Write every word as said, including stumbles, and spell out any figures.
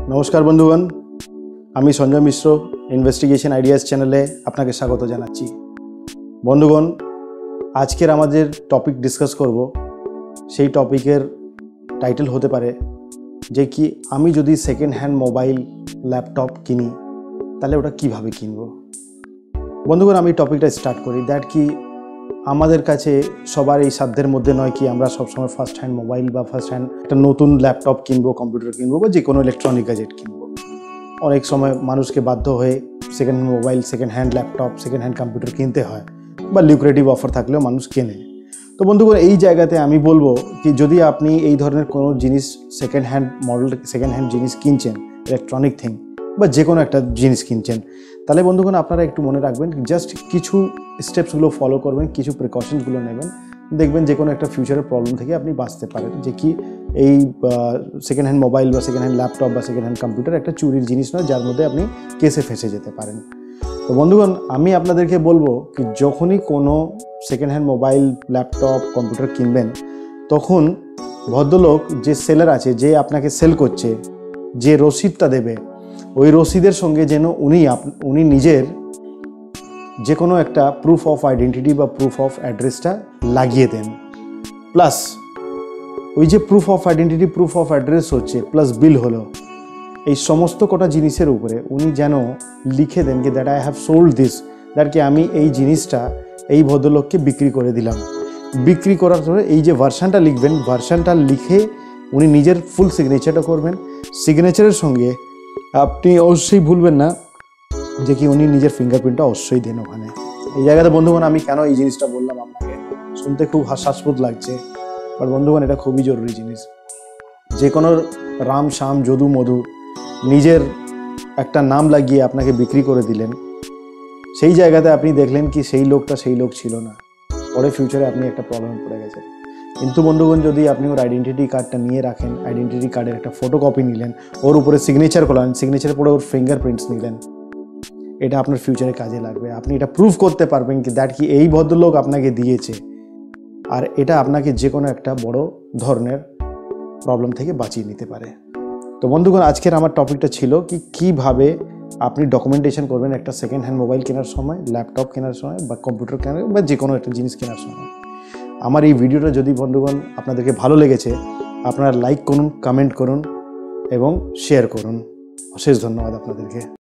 नमस्कार बंधुगण आमी संजय मिश्र इनभेस्टिगेशन आइडियाज चैनले आपनाके स्वागत जानाच्छि। बंधुगण आजकेर आमादेर टपिक डिसकास करब सेई टपिकेर टाइटल होते पारे जे कि आमी जोदि सेकेंड हैंड मोबाइल लैपटप किनी ताहले ओटा किभाबे किनबो। बंधुगण आमी टपिकटा स्टार्ट करी दैट कि आमादेर काछे सबार एई साध्येर मध्य नय कि आमरा सब समय फार्स्ट हैंड मोबाइल बा फार्स्ट हैंड एकटा नतून लैपटप किनबो कम्पिউটার किनबो बा जे कोनो इलेक्ट्रनिक गैजेट किनबो। अनेक समय मानुषके बाध्य हये second hand mobile second hand laptop second hand computer किनते हय बा लिक्रेटिव अफार थाकलेও मानुष केने। तो बंधुगण এই জায়গাতে আমি বলবো कि যদি আপনি এই ধরনের কোনো জিনিস second hand model second hand জিনিস কিনছেন ইলেকট্রনিক থিং বা যে কোনো একটা জিনিস কিনছেন তাহলে বন্ধুগণ আপনারা একটু মনে রাখবেন জাস্ট কিছু স্টেপসগুলো ফলো করবেন কিছু প্রিকশনসগুলো নেবেন দেখবেন যে কোনো একটা ফিউচারের প্রবলেম থেকে আপনি বাঁচতে পারেন যে কি এই সেকেন্ড হ্যান্ড মোবাইল বা সেকেন্ড হ্যান্ড ল্যাপটপ বা সেকেন্ড হ্যান্ড কম্পিউটার একটা চুরির জিনিস নয় যার মধ্যে আপনি কেসে ফেসে যেতে পারেন। তো বন্ধুগণ আমি আপনাদেরকে বলবো কি যখনই কোনো second hand mobile laptop computer কিনবেন তখন ভদ্রলোক যে সেলার আছে যে আপনাকে সেল করছে যে রসিদটা দেবে ওই রসিদের সঙ্গে যেন উনি উনি নিজের যে কোনো একটা প্রুফ অফ আইডেন্টিটি বা প্রুফ অফ অ্যাড্রেসটা লাগিয়ে দেন। প্লাস ওই যে proof of identity proof of address হচ্ছে প্লাস বিল হলো এই সমস্ত কটা জিনিসের উপরে উনি যেন লিখে দেন কি that I have sold this that কি আমি এই জিনিসটা এই ভদ্রলোককে বিক্রি করে দিলাম। বিক্রি করার পরে এই যে ভার্সানটা লিখবেন ভার্সানটা লিখে উনি নিজের ফুল সিগনেচারটা করবেন। সিগনেচারের সঙ্গে আপনি অবশ্যই ভুলবেন না যে কি উনি নিজের ফিঙ্গারপ্রিন্টটা অবশ্যই দেন ওখানে। এই জায়গাতে বন্ধুগণ আমি কেন এই জিনিসটা বললাম আপনাকে শুনতে খুব হাস্যাস্পদ লাগছে বাট বন্ধুগণ এটা খুবই জরুরি জিনিস। যে কোনো রাম শ্যাম যদু মধু নিজের একটা নাম লাগিয়ে আপনাকে বিক্রি করে দিলেন সেই জায়গাতে আপনি দেখলেন কি সেই লোকটা সেই লোক ছিল না পরে ফিউচারে আপনি একটা প্রবলেমে পড়ে গেছেন। কিন্তু বন্ধুগণ যদি আপনি ওর আইডেন্টিটি কার্ডটা নিয়ে রাখেন আইডেন্টিটি কার্ডের একটা ফটোকপি নিলেন ওর উপরে সিগনেচার করলেন সিগনেচারের পরে ওর ফিঙ্গারপ্রিন্টস নিলেন এটা আপনার ফিউচারে কাজে লাগবে। আপনি এটা প্রুফ করতে পারবেন কি দ্যাট কি এই ভদ্রলোক আপনাকে দিয়েছে আর এটা আপনাকে যে কোনো একটা বড় ধরনের প্রবলেম থেকে বাঁচিয়ে নিতে পারে। তো বন্ধুগণ আজকের আমার টপিকটা ছিল কি কিভাবে আপনি ডকুমেন্টেশন করবেন একটা সেকেন্ড হ্যান্ড মোবাইল কেনার সময় ল্যাপটপ কেনার সময় বা কম্পিউটার কেনার বা যে কোনো একটা জিনিস কেনার সময়। আমার এই ভিডিওটা যদি বন্ধুগণ আপনাদেরকে ভালো লেগেছে আপনারা লাইক করুন কমেন্ট করুন এবং শেয়ার করুন। অশেষ ধন্যবাদ আপনাদেরকে।